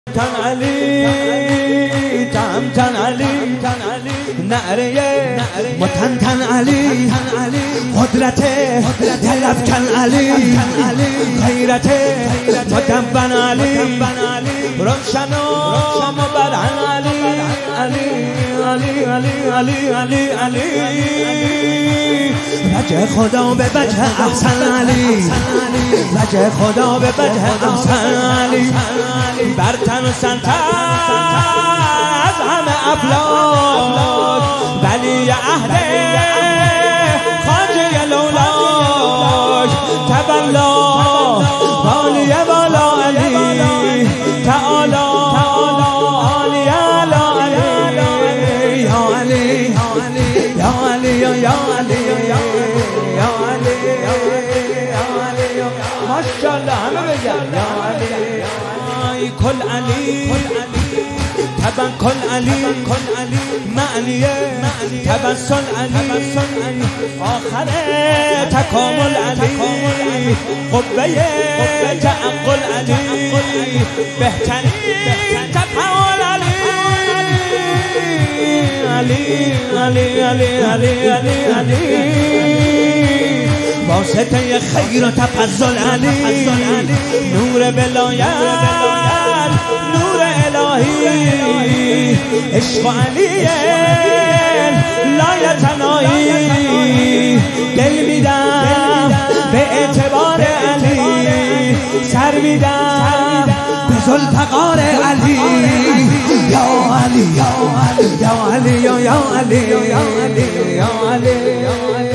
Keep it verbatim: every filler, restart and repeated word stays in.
تن علی تن تن علی نعره متن تن علی قدرت دلب کن علی غیرت مدبن علی روشن و مبرهن علی علی علی علی علی علی وجه خدا به وجه احسن علی وجه خدا به وجه احسن علی برتن و سنتر از همه افلاک ولی عهد خواجه لولاک تبلا والی والا علی تعالی عالی علا علی یا علی یا علی یا علی یا علی ماشاءالله همه بگن یا علی کل علی تبا کل علی معنیه تبسل علی آخر تکامل علی قبه تعقل علی بهترین تفاول علی علی علی علی علی علی علی واسطه خیر و تفضل علی نور ولایت نور الهی عشق علی لایتنایی دل میدم به اعتبار علی سر میدم به ذوالفقار علی یا علی یا علی یا علی یا علی یا علی یا علی